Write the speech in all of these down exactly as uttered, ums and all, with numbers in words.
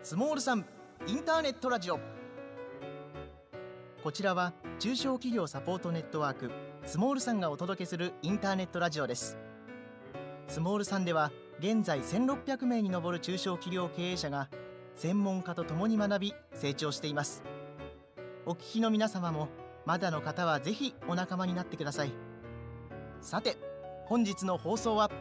スモールさんインターネットラジオ。こちらは中小企業サポートネットワークスモールさんがお届けするインターネットラジオです。スモールさんでは現在せんろっぴゃくめいに上る中小企業経営者が専門家とともに学び成長しています。お聞きの皆様もまだの方はぜひお仲間になってください。さて本日の放送は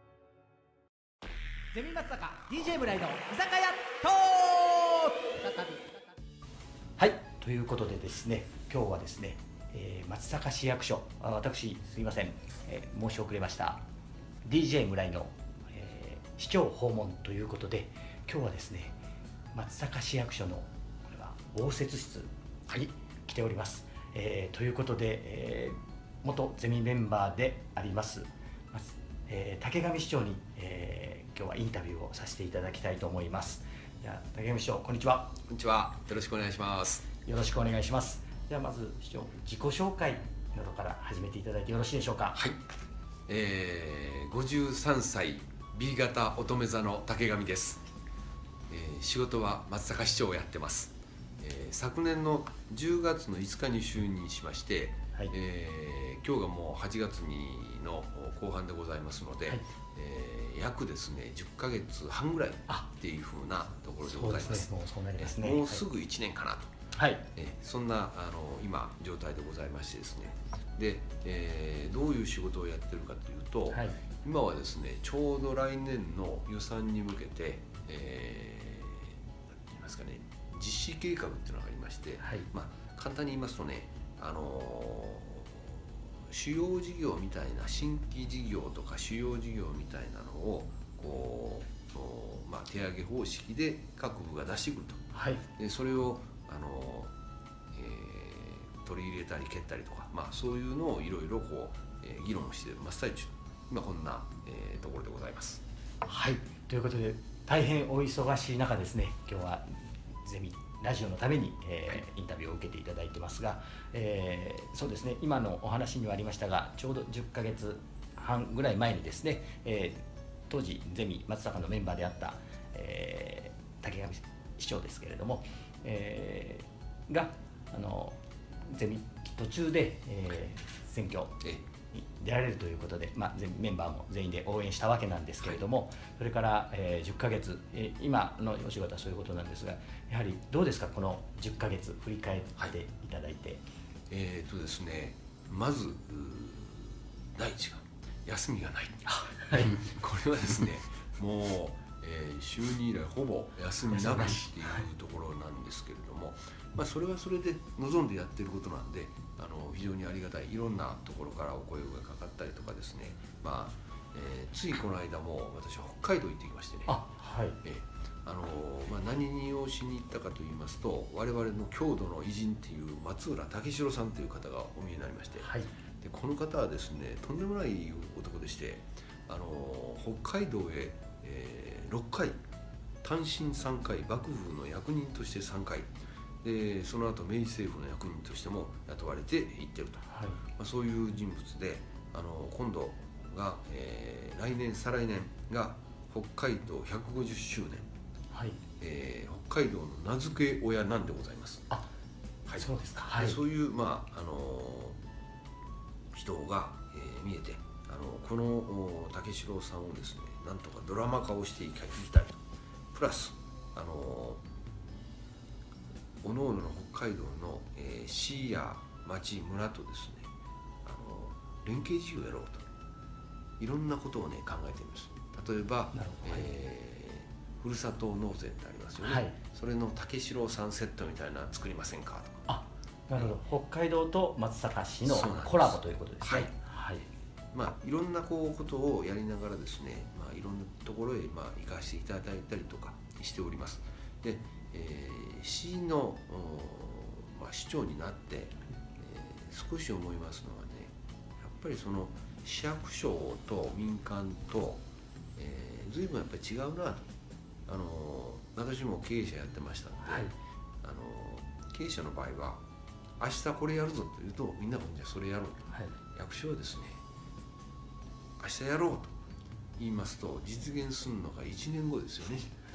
ゼミ松坂 ディージェー 村井の居酒屋トーク。 はい、ということでですね、今日はですね、えー、松阪市役所、あ私すいません、えー、申し遅れました ディージェー 村井の、えー、市長訪問ということで、今日はですね松阪市役所のこれは応接室に来ております、えー、ということで、えー、元ゼミメンバーであります松、えー、竹上市長に、えー、今日はインタビューをさせていただきたいと思います。じゃあ竹上市長、こんにちは。 こんにちは。よろしくお願いします。 よろしくお願いします。ではまず市長、自己紹介などから始めていただいてよろしいでしょうか。 はい、えー、ごじゅうさんさい B 型乙女座の竹上です、えー、仕事は松阪市長をやってます、えー、昨年のじゅうがつのいつかに就任しまして、はい、えー、今日がもうはちがつにの後半でございますので、はい、えー、約ですねじゅっかげつはんぐらいっていうふうなところでございます。 もうそうなりますね。 もうすぐいちねんかなと、はい、えー、そんなあの今状態でございましてですね、で、えー、どういう仕事をやってるかというと、はい、今はですねちょうど来年の予算に向けて、えー、なんて言いますかね、実施計画っていうのがありまして、はい、まあ、簡単に言いますとね、あのー主要事業みたいな新規事業とか主要事業みたいなのをこう、まあ、手上げ方式で各部が出してくると、はい、でそれをあの、えー、取り入れたり蹴ったりとか、まあ、そういうのをいろいろこう、えー、議論をしている真っ最中、今こんな、えー、ところでございます。 はい、ということで大変お忙しい中ですね、今日はゼミラジオのために、えー、インタビューを受けていただいてますが、えー、そうですね、今のお話にはありましたが、ちょうどじゅっかげつはんぐらい前にですね、えー、当時ゼミ松阪のメンバーであった、えー、竹上市長ですけれども、えー、があのゼミ途中で、えー、選挙に出られるということで、まあ、メンバーも全員で応援したわけなんですけれども、はい、それから、えー、じゅっかげつ、えー、今のお仕事はそういうことなんですが、やはりどうですか、このじゅっかげつ振り返っていただいて。はい、 えーとですね、まず第一が休みがない、はい、これはですねもう、えー、就任以来ほぼ休みなくっていうところなんですけれども、まあ、それはそれで望んでやってることなんで、あの非常にありがたい。いろんなところからお声がかかったりとかですね、まあえー、ついこの間も私は北海道行ってきましてね、あ、はい、えーあのまあ、何をしに行ったかといいますと、我々の郷土の偉人っていう松浦武四郎さんという方がお見えになりまして、はい、でこの方はですねとんでもない男でして、あの北海道へ、えー、ろっかい単身さんかい幕府の役人としてさんかいで、その後明治政府の役人としても雇われて行ってると、はい、まあ、そういう人物で、あの今度が、えー、来年再来年が北海道ひゃくごじゅっしゅうねん、はい、えー、北海道の名付け親なんでございます。あ、はい、そうですか。はい、そういう、まああのー、人が、えー、見えて、あのこの武四郎さんをですねなんとかドラマ化をしていきたいと、プラスあのー、おのおのの北海道の、えー、市や町村とですね、あのー、連携事業をやろうと、いろんなことをね考えています。例えば、えーふるさと納税ってありますよね、はい、それの武四郎さんセットみたいなの作りませんかとか。 あ、なるほど、北海道と松阪市のコラボということですね。はい、はい、 まあ、いろんなこうことをやりながらですね、まあ、いろんなところへまあ行かせていただいたりとかしております。で、えー、市の、まあ、市長になって、えー、少し思いますのはね、やっぱりその市役所と民間と、えー、随分やっぱり違うなと。あの私も経営者やってましたので、はい、あの経営者の場合は明日これやるぞというとみんなもじゃあそれやろうと、はい、役所はですね明日やろうと言いますと実現するのがいちねんごですよね。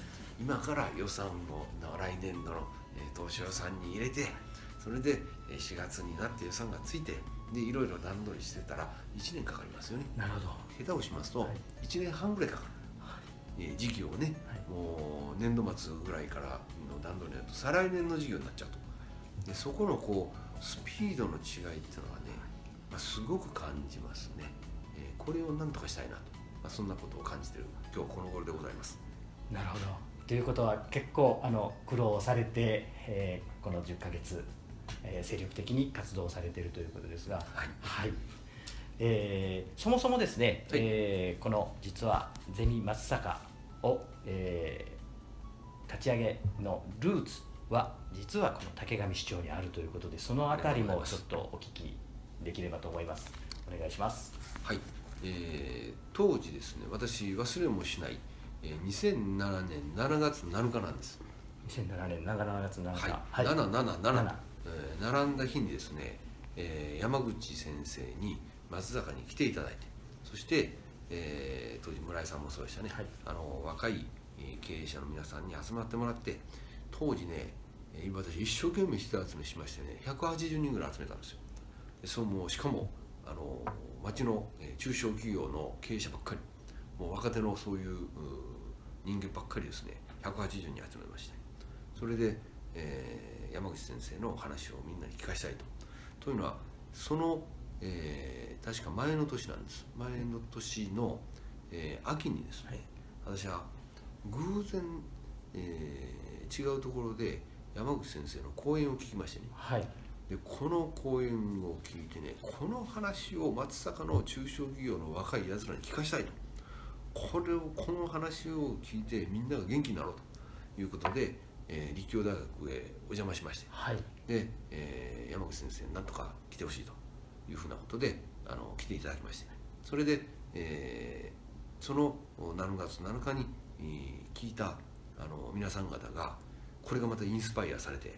今から予算を来年度の当初予算に入れて、それでしがつになって予算がついて、でいろいろ段取りしてたらいちねんかかりますよね。 なるほど。 下手をしますといちねんはんぐらいかかる、はい、時期をね、はい、もう年度末ぐらいからの段取りになると再来年の事業になっちゃうと。でそこのこうスピードの違いっていうのはね、まあ、すごく感じますね。えー、これを何とかしたいなと、まあ、そんなことを感じている今日この頃でございます。 なるほど。ということは結構あの苦労されて、えー、このじゅっかげつ、えー、精力的に活動されているということですが、はいはい、えー、そもそもですね、はい、えー、この実はゼミ松阪を、えー、立ち上げのルーツは実はこの竹上市長にあるということで、そのあたりもちょっとお聞きできればと思います。お願いします。 はい、えー、当時ですね、私忘れもしないにせんななねんしちがつなのかなんです。 にせんななねんしちがつなのか、 はい、なななななな、えー、並んだ日にですね、えー、山口先生に松坂に来ていただいて、そして、えー、当時村井さんもそうでしたね、はい、あの若い経営者の皆さんに集まってもらって、当時ね、私一生懸命人集めしましてね、ひゃくはちじゅうにんぐらい集めたんですよ。でそうもうしかもあの町の中小企業の経営者ばっかり、もう若手のそういう人間ばっかりですね、ひゃくはちじゅうにん集めまして、それで、えー、山口先生の話をみんなに聞かせたいと。というのはその、えー、確か前の年なんです。前の年の、えー、秋にですね、はい、私は偶然、えー、違うところで山口先生の講演を聞きましてね、はい、でこの講演を聞いてね、この話を松阪の中小企業の若いやつらに聞かせたいと。これをこの話を聞いてみんなが元気になろうということで、えー、立教大学へお邪魔しまして、はい、で、えー、山口先生になんとか来てほしいというふうなことであの来ていただきまして、それで、えー、そのしがつなのかに、えー、聞いたあの皆さん方がこれがまたインスパイアされて、はい、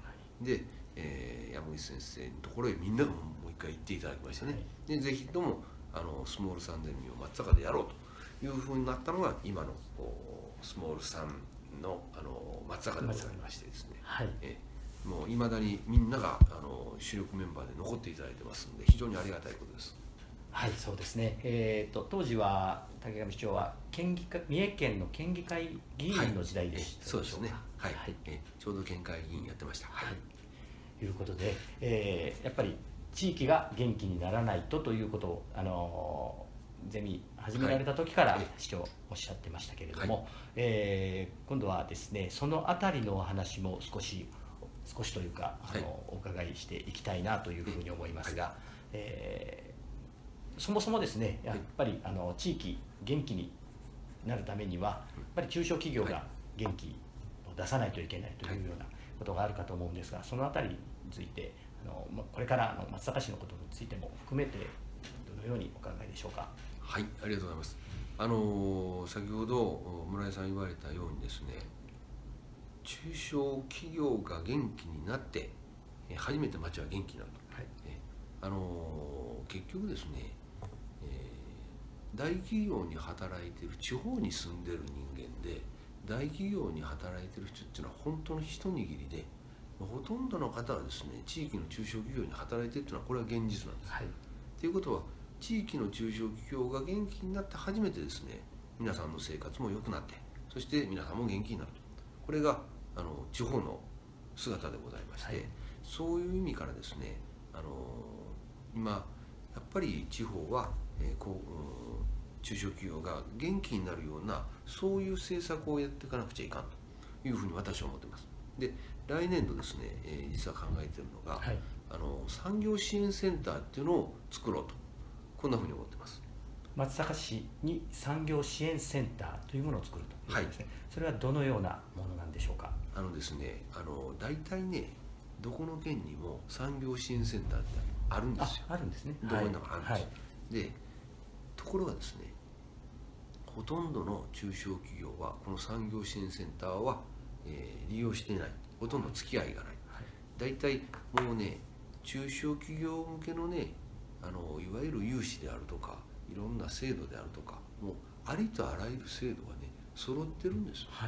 で、えー、山口先生のところへみんながもう一回行っていただきましてね、はい、でぜひともあのスモールサンゼミを松阪でやろうというふうになったのが今のスモールさん の, あの松坂でございましてですね、はい、えもういまだにみんながあの主力メンバーで残っていただいてますので、非常にありがたいことです。 はい、そうですね、えー、と当時は竹上市長は県議会三重県の県議会議員の時代でした、 はい、そうですね、はいはい、えちょうど県会議員やってました。はい、 ということで、えー、やっぱり地域が元気にならないとということを、あのーゼミ始められた時から市長おっしゃってましたけれども、はい、えー、今度はですね、そのあたりのお話も少し少しというかあの、はい、お伺いしていきたいなというふうに思いますが、はい、えー、そもそもですね、やっぱりあの地域元気になるためにはやっぱり中小企業が元気を出さないといけないというようなことがあるかと思うんですが、そのあたりについてあのこれからの松阪市のことについても含めてどのようにお考えでしょうか。 はい、ありがとうございます。あの先ほど村井さん言われたようにですね、中小企業が元気になって初めて町は元気になると、はい、あの結局ですね、えー、大企業に働いている地方に住んでいる人間で大企業に働いている人っていうのは本当の一握りで、ほとんどの方はですね地域の中小企業に働いているというのはこれは現実なんです。はい、ということは地域の中小企業が元気になって初めてですね、皆さんの生活も良くなって、そして皆さんも元気になると、これがあの地方の姿でございまして、はい、そういう意味からですね、あの今やっぱり地方は、えー、こう、うん、中小企業が元気になるようなそういう政策をやっていかなくちゃいかんというふうに私は思っています。で来年度ですね、えー、実は考えているのが、はい、あの産業支援センターっていうのを作ろうと、こんなふうに思ってます。 松阪市に産業支援センターというものを作るということですね。はい、それはどのようなものなんでしょうか。 あのですね、あの大体ね、どこの県にも産業支援センターってあるんですよ。 あ、あるんですね。 どこにでもあるんです。はいはい、で、ところがですね、ほとんどの中小企業はこの産業支援センターは、えー、利用していない。ほとんど付き合いがない。はい、大体もうね、中小企業向けのね、あのいわゆる融資であるとかいろんな制度であるとか、もうありとあらゆる制度がね揃ってるんですよ。はい、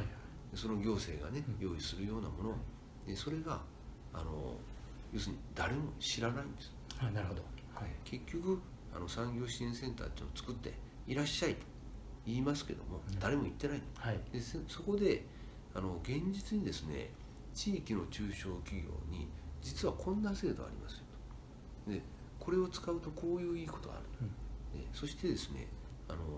その行政がね用意するようなもので、それがあの要するに誰も知らないんです。 あ、なるほど。はい、 結局あの産業支援センターっていうのを作っていらっしゃいと言いますけども、うん、誰も行ってない、はい、でそこであの現実にですね、地域の中小企業に実はこんな制度ありますよと。でこれを使うとこういういいことがある、うん、でそしてですね、あの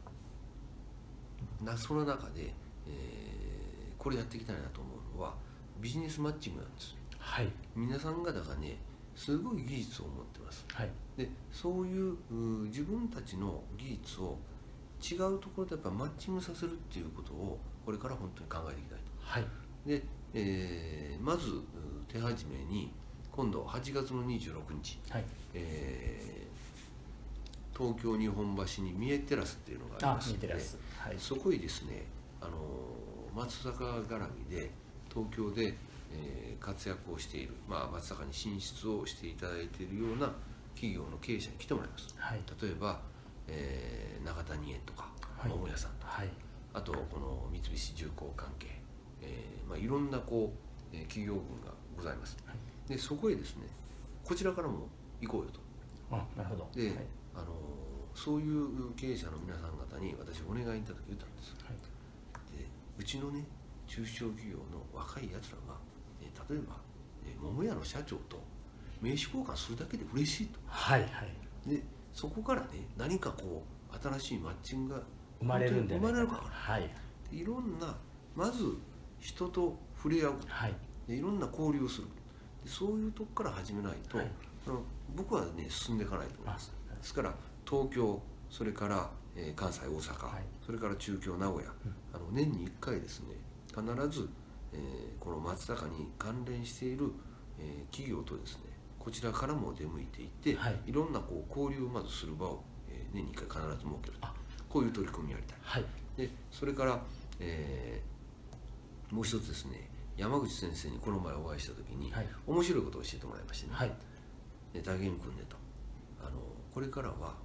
なその中で、えー、これやっていきたいなと思うのはビジネスマッチングなんです。はい、皆さん方がねすごい技術を持ってます、はい、でそういう自分たちの技術を違うところでやっぱマッチングさせるっていうことをこれから本当に考えていきたいと、はい、で、えー、まず手始めに今度はちがつのにじゅうろくにち、はい、えー、東京日本橋に三重テラスっていうのがありますので、はい、そこにですね、あの松坂絡みで東京でえー、活躍をしている、まあ、松坂に進出をしていただいているような企業の経営者に来てもらいます、はい、例えば、えー、永谷園とか桃屋さんとか、はい、あとこの三菱重工関係、えーまあ、いろんなこう、えー、企業群がございます、はい、でそこへですねこちらからも行こうよと。 あ、なるほど。 で、はい、あのそういう経営者の皆さん方に私お願いいただき言ったんです、はい、でうちのね中小企業の若いやつらが例えば、えー、桃屋の社長と名刺交換するだけで嬉しいと、はいはい、でそこからね何かこう新しいマッチングが生まれるんで、ね、 生まれるか、はい、でいろんなまず人と触れ合う、はい、でいろんな交流をする、でそういうとこから始めないと、はい、あの僕はね進んでいかないと思います。ですから東京、それから、えー、関西、大阪、はい、それから中京、名古屋、うん、あの年にいっかいですね必ずえー、この松坂に関連している、えー、企業とですねこちらからも出向いていって、はい、いろんなこう交流をまずする場を、えー、年にいっかい必ず設けると、こういう取り組みをやりたい、はい、でそれから、えー、もう一つですね、山口先生にこの前お会いした時に、はい、面白いことを教えてもらいましてね、はい、で大元君ねとあのこれからは、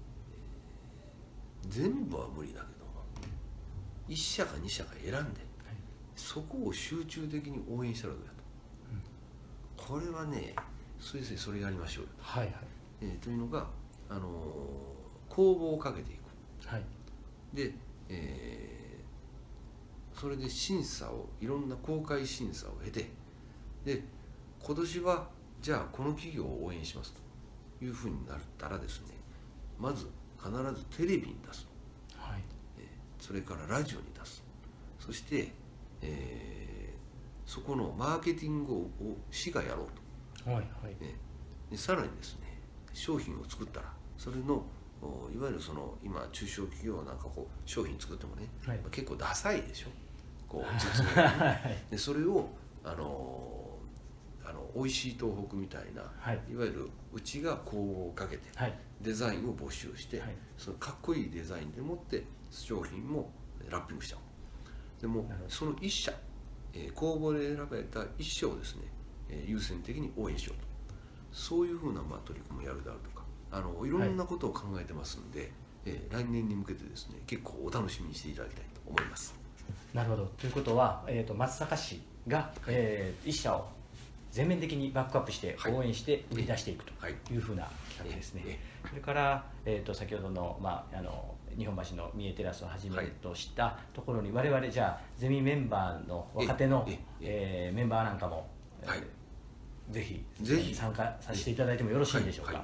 えー、全部は無理だけどもいっ社かに社か選んでそこを集中的に応援したらどうやと、うん、これはね先生それやりましょうよ、はいはい、えー、というのが、あのー、公募をかけていく、はい、で、えー、それで審査をいろんな公開審査を経て、で今年はじゃあこの企業を応援しますというふうになったらですね、まず必ずテレビに出す、はい、えー、それからラジオに出す、そしてえー、そこのマーケティングを市がやろうと、はいはいね、でさらにですね商品を作ったらそれのいわゆるその今中小企業なんかこう商品作ってもね、はい、結構ダサいでしょこう実名でそれをあのあの美味しい東北みたいな、はい、いわゆるうちが公募をかけて、はい、デザインを募集して、はい、そのかっこいいデザインでもって商品もラッピングしちゃう。でもその一社、えー、公募で選ばれた一社をですね、えー、優先的に応援しようと、そういうふうな、まあ、取り組みをやるであるとか、あのいろんなことを考えてますんで、はい、えー、来年に向けてですね結構お楽しみにしていただきたいと思います。 なるほど。ということは、えー、と松阪市が、えー、一社を全面的にバックアップして応援して売り出していくというふうな企画ですね、はいはい、それから、えー、と先ほどの、まあ、あの日本橋の三重テラスをはじめとしたところに、はい、我々じゃあゼミメンバーの若手の、えええー、メンバーなんかも、はい、ぜひぜひ参加させていただいてもよろしいでしょうか。はいはい、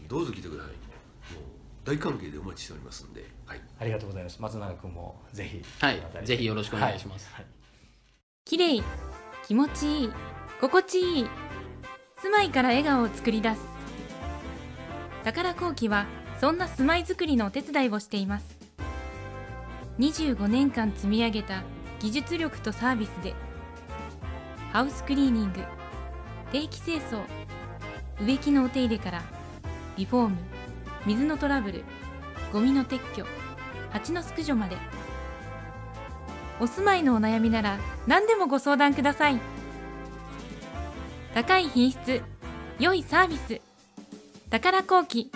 どうぞ来てください。もう大歓迎でお待ちしておりますので、はい、 ありがとうございます。松永君もぜひ、 はい、ぜひよろしくお願いします。はい、 きれい、気持ちいい、心地いい、住まいから笑顔を作り出す。宝工機はそんな住まいづくりのお手伝いをしています。にじゅうごねんかん積み上げた技術力とサービスでハウスクリーニング、定期清掃、植木のお手入れからリフォーム、水のトラブル、ゴミの撤去、蜂の駆除まで、お住まいのお悩みなら何でもご相談ください。高い品質、良いサービス、宝工機。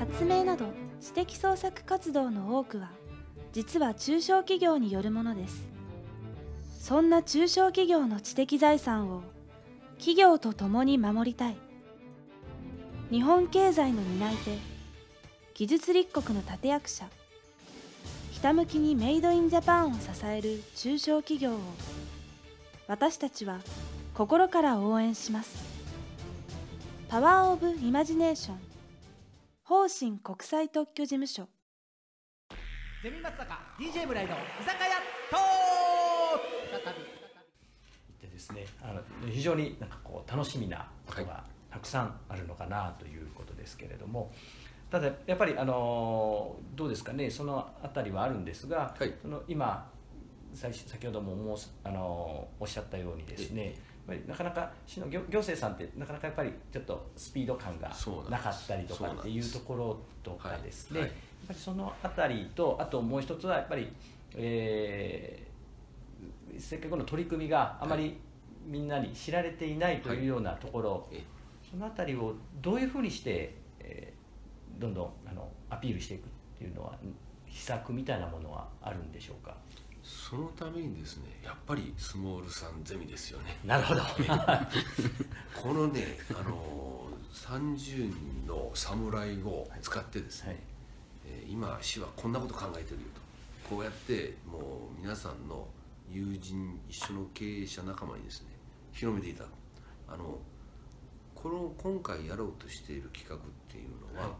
発明など知的創作活動の多くは実は中小企業によるものです。そんな中小企業の知的財産を企業と共に守りたい。日本経済の担い手、技術立国の立役者、ひたむきにメイドインジャパンを支える中小企業を私たちは心から応援します。パワーオブイマジネーション、方針国際特許事務所。 ゼミ松坂 ディージェー 村井の居酒屋トーク。再びでですね、あの非常になんかこう楽しみなことがたくさんあるのかなということですけれども、ただやっぱりあのどうですかね、そのあたりはあるんですが、 はい、 その今先ほどももうあのおっしゃったようにですね、やっぱりなかなか市の 行, 行政さんってなかなかやっぱりちょっとスピード感がなかったりとかっていうところとかですね、やっぱりそのあたりと、あともう一つはやっぱり、えー、せっかくの取り組みがあまりみんなに知られていないというようなところ、はい、そのあたりをどういうふうにして、えー、どんどんあのアピールしていくっていうのは、秘策みたいなものはあるんでしょうか。 そのためにですね、やっぱりスモールさんゼミですよね。 なるほど。 このね、あのさんじゅうにんの侍を使ってですね、はい、えー、今市はこんなこと考えてるよと、こうやってもう皆さんの友人、一緒の経営者仲間にですね広めていただく。あのこの今回やろうとしている企画っていうのは、はい、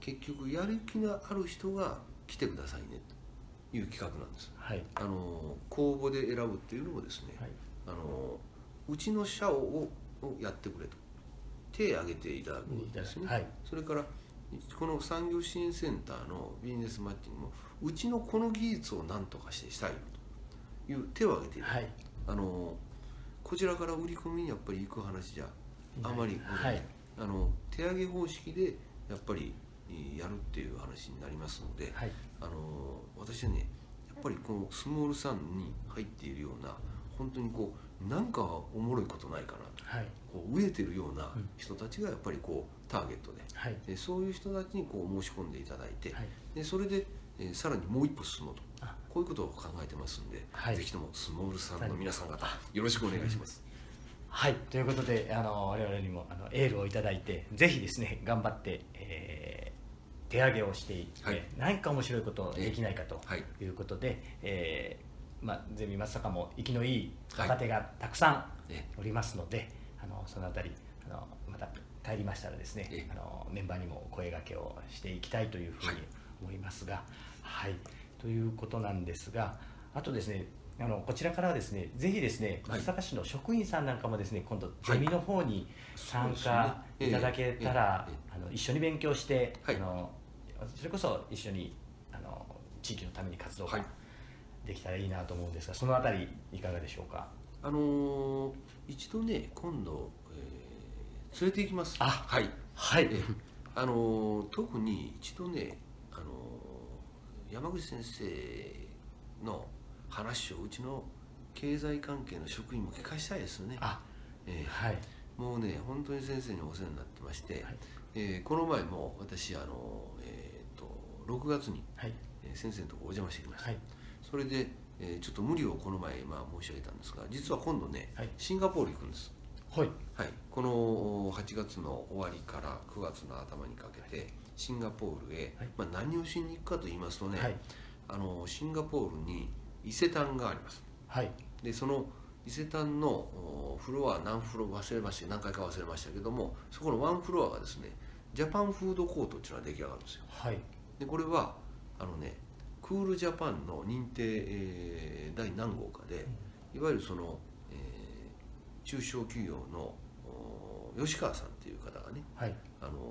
結局やる気のある人が来てくださいねという企画なんです。はい、あの公募で選ぶっていうのもですね、はい、あのうちの社をやってくれと手を挙げていただくんですね。はい、それからこの産業支援センターのビジネスマッチングもうちのこの技術を何とかしてしたいよという手を挙げていただく、はい、あのこちらから売り込みにやっぱり行く話じゃあまり、はい、あの手上げ方式でやっぱりやるっていう話になりますので、はい、あの私はねやっぱりこのスモールさんに入っているような本当にこうなんかおもろいことないかな、はい、こう飢えてるような人たちがやっぱりこうターゲットで、はい、でそういう人たちにこう申し込んでいただいて、はい、でそれで、えー、さらにもう一歩進もうと、こういうことを考えてますんで、はい、ぜひともスモールさんの皆さん方、はい、よろしくお願いします。 はい、ということであの我々にもあのエールをいただいて、ぜひですね頑張って、えー、手上げをしていって、はい、何か面白いことできないかということで、はい、えーまあ、ゼミ松阪も生きのいい若手がたくさんおりますので、はい、あのそのあたりあのまた帰りましたらですね、あのメンバーにも声掛けをしていきたいというふうに思いますが、はい、はい、ということなんですが、あとですね、あのこちらからはですね、ぜひですね、松阪市の職員さんなんかもですね、今度ゼミの方に参加いただけたら、あの一緒に勉強して、はい、あのそれこそ一緒にあの地域のために活動ができたらいいなと思うんですが、そのあたりいかがでしょうか。 あのー、一度ね今度、えー、連れて行きます。 あ、はいはい、 えー、あのー、特に一度ね、あのー、山口先生の話をうちの経済関係の職員も聞かしたいですよね。あ、えーはい、もうね本当に先生にお世話になってまして、はい、えー、この前も私あの、えー、とろくがつに、はい、えー、先生のところお邪魔してきました。はい、それで、えー、ちょっと無理をこの前、まあ、申し上げたんですが、実は今度ね、はい、シンガポール行くんです。はいはい、このはちがつの終わりからくがつの頭にかけてシンガポールへ、はい、まあ、何をしに行くかと言いますとね、はい、あのシンガポールに伊勢丹があります。はい、でその伊勢丹のフロア何フロア忘れました何回か忘れましたけども、そこのワンフロアがですねジャパンフードコートっていうのが出来上がるんですよ。はい、でこれはあのねクールジャパンの認定、えー、第何号かで、いわゆるその、えー、中小企業の吉川さんっていう方がね、はい、あの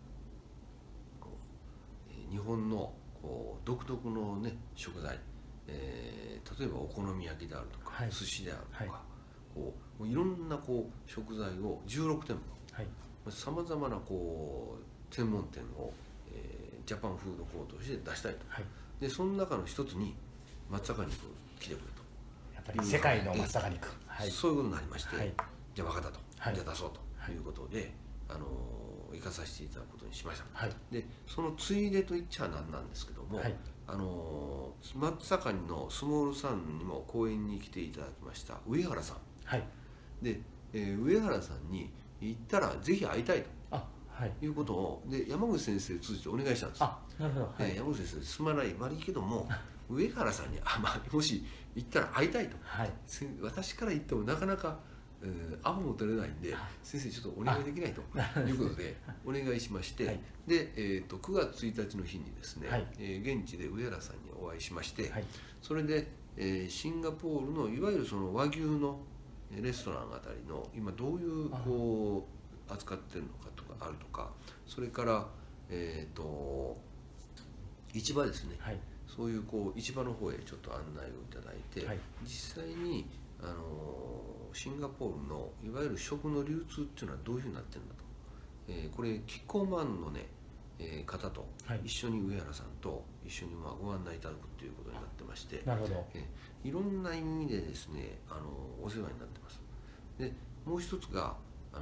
日本のこう独特のね食材、えー、例えばお好み焼きであるとか、はい、寿司であるとか、はい、こういろんなこう食材をじゅうろくてんぽさまざまなこう専門店を、えー、ジャパンフードコートとして出したいと、はい、でその中の一つに松阪肉来てくれと、 やっぱり世界の松阪肉、 はい、そういうことになりまして、はい、じゃあ分かったと、はい、じゃあ出そうということで、はい、あの行かさせていただくことにしました。 はい、 でそのついでと言っちゃなんなんですけども、はい、あの松阪のスモールさんにも講演に来ていただきました上原さん、 はい、 で、えー、上原さんに行ったらぜひ会いたいと。 はい、 いうことをで山口先生を通じてお願いしたんです。 あ、なるほど。はい、 山口先生すまない悪いけども上原さんにあ、まあ、もし行ったら会いたいと、はい、私から言ってもなかなか、えー、アポも取れないんで先生ちょっとお願いできないということでお願いしまして、はい、で、えー、とくがつついたちの日にですね、はい、えー、現地で上原さんにお会いしまして、はい、それで、えー、シンガポールのいわゆるその和牛のレストランあたりの今どういうこう扱ってるのかとかあるとか、それから、えー、と市場ですね、はい、そういうこう市場の方へちょっと案内をいただいて、はい、実際にあのシンガポールのいわゆる食の流通っていうのはどういうふうになってるんだと、えー、これキッコーマンのね、えー、方と一緒に上原さんと一緒にまあご案内いただくっていうことになってまして、 なるほど、 えー、いろんな意味でですねあのお世話になってます。でもう一つがあの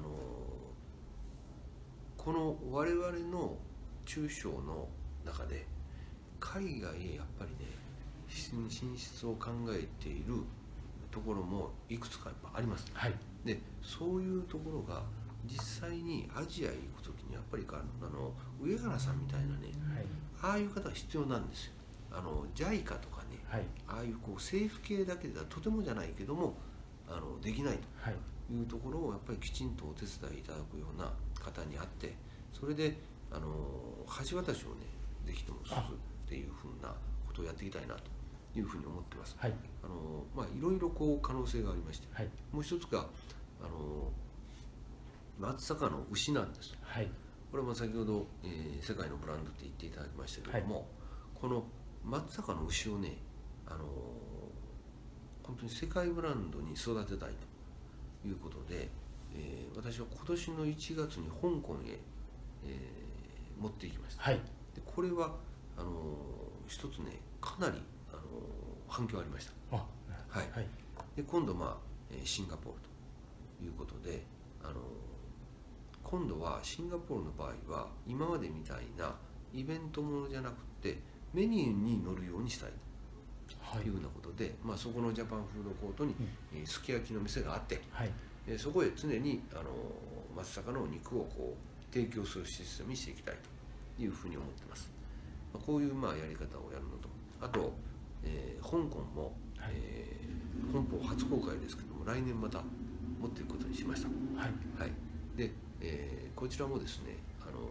この我々の中小の中で海外へやっぱりね進出を考えているところもいくつかやっぱあります、はい、でそういうところが実際にアジアへ行く時にやっぱりあの上原さんみたいなね、はい、ああいう方が必要なんですよ。あの ジャイカ とかね、はい、ああいうこう政府系だけではとてもじゃないけどもあのできないというところをやっぱりきちんとお手伝いいただくような方に会って、それであの橋渡しをねぜひともするっていうふうなことをやっていきたいなというふうに思ってます。はい、あのまあいろいろこう可能性がありまして、はい、もう一つがあの松阪の牛なんです。はい、これは先ほど、えー、世界のブランドって言っていただきましたけれども、はい、この松阪の牛をねあの本当に世界ブランドに育てたいということで、えー、私は今年のいちがつに香港へ、えー、持っていきました。はい、でこれはあの一つねかなりあの反響ありました。あ、はい、はい、で今度まあシンガポールということであの今度はシンガポールの場合は今までみたいなイベントものじゃなくてメニューに載るようにしたいというふうなことで、はい、まあ、そこのジャパンフードコートに、うん、すき焼きの店があって、はい、そこへ常にあの松阪のお肉をこう提供するシステムにしていきたいというふうに思ってます。まあ、こういうまあやり方をやるのと、あと、えー、香港も、はい、えー、本邦初公開ですけども来年また持っていくことにしました。はい、はい、で、えー、こちらもですね、あの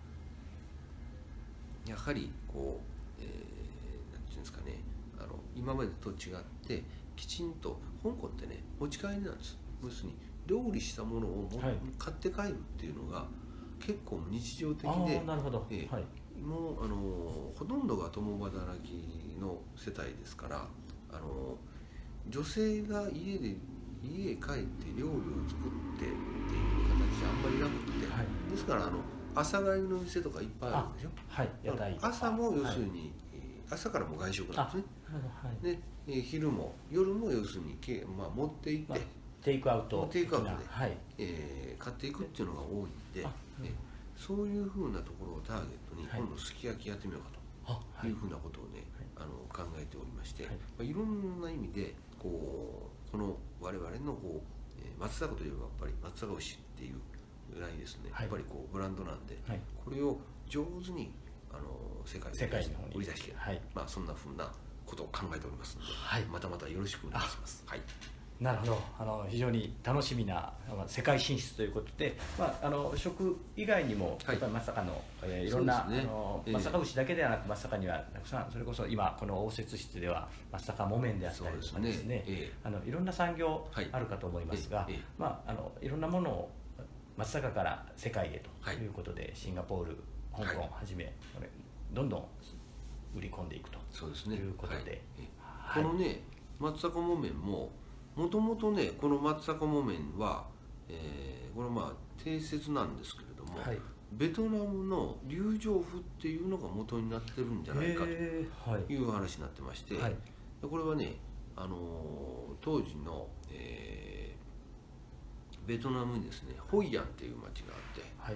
ー、やはりこう、えー、なんていうんですかね、あの今までと違ってきちんと香港ってね持ち帰りなんです。要するに料理したものをも、はい、買って帰るっていうのが結構日常的で、 なるほど、えーはい、 もうあのほとんどが共働きの世帯ですから、あの女性が家で家へ帰って料理を作ってっていう形じゃあんまりなくて、はい、ですからあの朝帰りの店とかいっぱいあるんでしょ。はい、屋台朝も要するに、はい、朝からも外食なんですね。はい、で、えー、昼も夜も要するに、まあ、持って行って、まあ、 テイクアウトテイクアウトで、はい、えー、買っていくっていうのが多いんで、えそういうふうなところをターゲットに今度すき焼きやってみようかというふうなことをね、はい、あの考えておりまして、はい、まあ、いろんな意味でこうこの我々のこう、えー、松阪といえばやっぱり松阪牛っていうぐらいですね、はい、やっぱりこうブランドなんで、はい、これを上手にあの世界に売り出して、はい、まあ、そんなふうなことを考えておりますので、はい、またまたよろしくお願いします。はい、 なるほど、あの非常に楽しみな世界進出ということで、まあ、あの食以外にもやっぱり松阪の、はい、えー、いろんな、ね、あの松阪牛だけではなく松阪にはたくさん、それこそ今この応接室では松阪木綿であったりとかですね、えー、あのいろんな産業あるかと思いますが、はい、えーえー、まあ、あのいろんなものを松阪から世界へということで、はい、シンガポール、香港をはじめ、はい、どんどん売り込んでいくということで、 はい、このね松阪木綿ももともとねこの松阪木綿は、えー、これまあ定説なんですけれども、はい、ベトナムの柳条布っていうのが元になってるんじゃないかという話になってまして、はい、これはね、あのー、当時の、えー、ベトナムにですねホイアンっていう町があって、はい、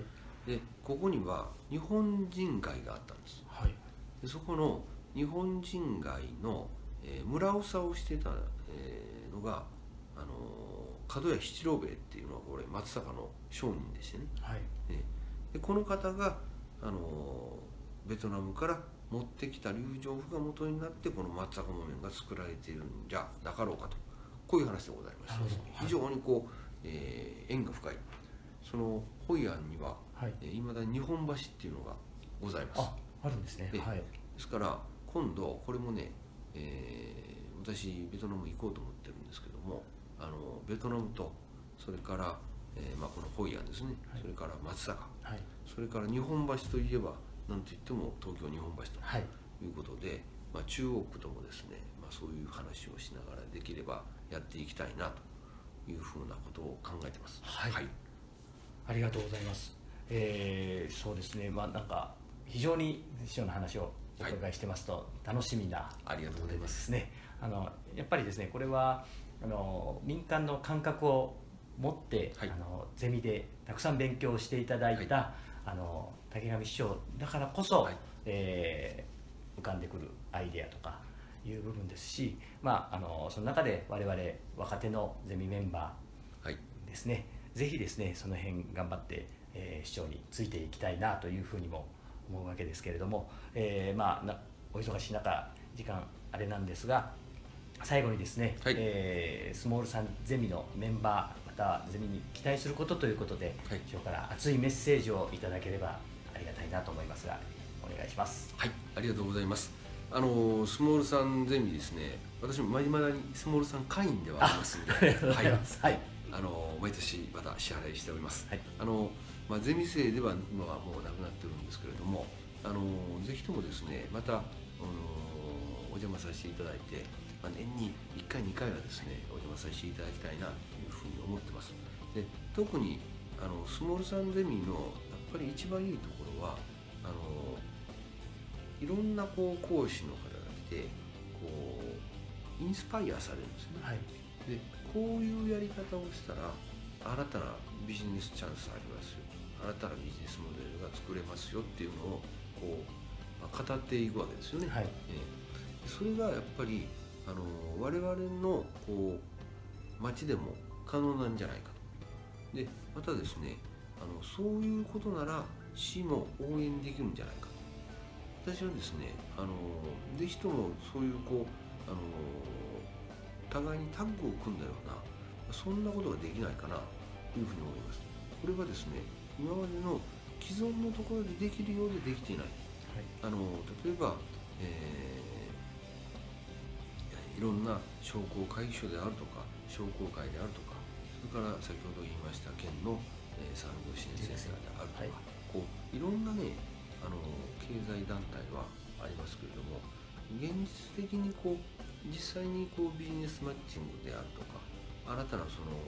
でここには日本人街があったんです。 はい、 でそこの日本人街の、えー、村長をしてた、えー、のがあのー、門谷七郎兵衛っていうのはこれ松坂の商人でしてね、 はい、 ねでこの方が、あのー、ベトナムから持ってきた龍城譜が元になってこの松坂木綿が作られているんじゃなかろうかと、こういう話でございまして、ね、非常にこう、えー、縁が深い。そのホイアンには、はいえー、未だに日本橋っていうのがございます。 あ、あるんですね。 で、 はい、 ですから今度これもね、えー、私ベトナム行こうと思ってるんですけども、あのベトナムとそれから、えーまあ、このホイアンですね、はい、それから松坂、はい、それから日本橋といえばなんといっても東京日本橋ということで、はい、まあ、中央区ともですね、まあ、そういう話をしながらできればやっていきたいなというふうなことを考えてます。 はい、はい、ありがとうございます。えー、そうですね、まあなんか非常に師匠の話をお伺いしてますと楽しみな、はい、 ありがとうございますね。あのやっぱりですね、これはあの民間の感覚を持って、はい、あのゼミでたくさん勉強していただいた、はい、あの竹上師匠だからこそ、はい、えー、浮かんでくるアイデアとかいう部分ですし、まあ、あのその中で我々若手のゼミメンバーですね、はい、ぜひですねその辺頑張って、えー、師匠についていきたいなというふうにも思うわけですけれども、えー、まあなお忙しい中時間あれなんですが、最後にですね、はい、えー、スモールさんゼミのメンバーまたゼミに期待することということで、はい、師匠から熱いメッセージをいただければありがたいなと思いますが、お願いします。 はい、ありがとうございます。あのスモールさんゼミですね、私もまだにスモールさん会員ではありますので、 ありがとうございます。はい、 あの毎年また支払いしております。はい、あのまあ、ゼミ生では今はもうなくなってるんですけれども、あのぜひともですねまた、あのお邪魔させていただいて、まあ、年にいっかいにかいはですねお邪魔させていただきたいなというふうに思ってます。で特にあのスモールさんゼミのやっぱり一番いいところは、あのいろんなこう講師の方が来てこうインスパイアされるんですね。はい、でこういうやり方をしたら新たなビジネスチャンスありますよ、新たなビジネスモデルが作れますよっていうのをこう、まあ、語っていくわけですよね。はい、えー、それがやっぱりあの我々のこう町でも可能なんじゃないかと。でまたですね、あのそういうことなら市も応援できるんじゃないかと。私はですね、あのぜひともそういうこうあの互いにタッグを組んだようなそんなことができないかなというふうに思います。これはですね、今までの既存のところでできるようでできていない。はい、あの例えば、えー、いろんな商工会議所であるとか商工会であるとか、それから先ほど言いました県の、えー、産業支援センターであるとか、はい、こういろんなねあの経済団体はありますけれども、現実的にこう実際にこうビジネスマッチングであるとか、新たなその、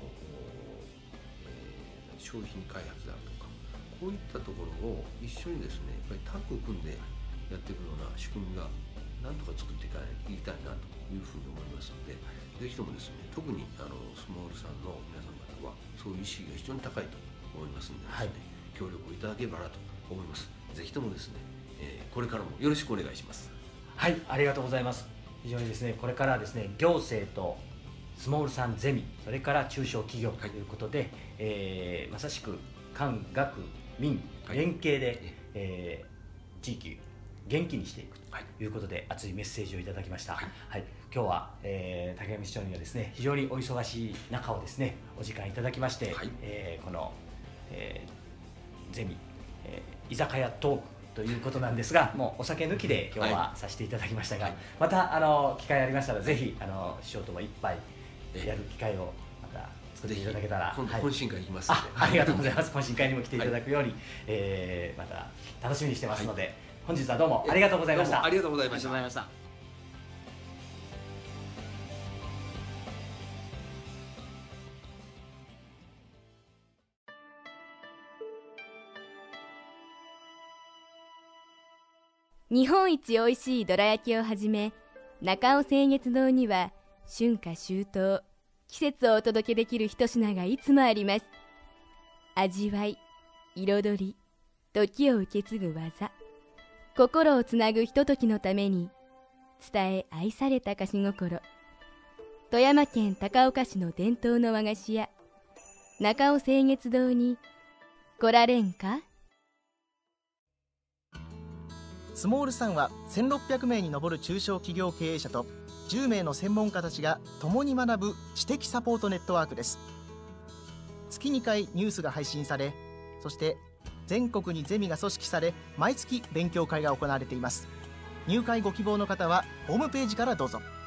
えー、商品開発であるとか、こういったところを一緒にですねやっぱりタッグを組んでやっていくような仕組みがなんとか作っていかいきたいなというふうに思いますので、ぜひともですね特にあのスモールさんの皆様方はそういう意識が非常に高いと思いますのでですね、はい、協力をいただければなと思います。ぜひともですね、えー、これからもよろしくお願いします。 はい、ありがとうございます。非常にですねこれからですね行政とスモールさんゼミ、それから中小企業ということで、はい、えー、まさしく官学民連携で、はい、えー、地域元気にしていくということで、はい、熱いメッセージをいただきました。はい、はい、今日は、えー、竹上市長にはですね非常にお忙しい中をですねお時間いただきまして、はい、えー、この、えー、ゼミ、えー、居酒屋トークということなんですが、もうお酒抜きで今日はさせていただきましたが、はい、またあの機会ありましたらぜひあの師匠とも一杯やる機会をまた作っていただけたら、 今度懇親会行きますので、 あ、ありがとうございます。懇親会にも来ていただくように、はい、えー、また楽しみにしてますので、はい、本日はどうもありがとうございました。 ありがとうございました。 日本一おいしいどら焼きをはじめ、中尾清月堂には春夏秋冬、季節をお届けできる一品がいつもあります。味わい、彩り、 時を受け継ぐ技、心をつなぐひとときのために伝え愛された菓子心。富山県高岡市の伝統の和菓子屋、中尾清月堂に来られんか。 スモールさんはせんろっぴゃくめいに上る中小企業経営者とじゅうめいの専門家たちが共に学ぶ知的サポートネットワークです。月にかいニュースが配信され、そして全国にゼミが組織され、毎月勉強会が行われています。入会ご希望の方はホームページからどうぞ。